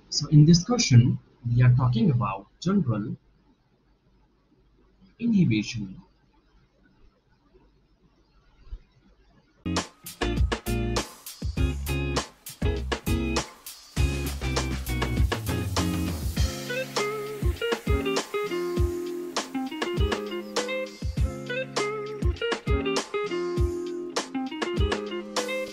So in this question, we are talking about general inhibition.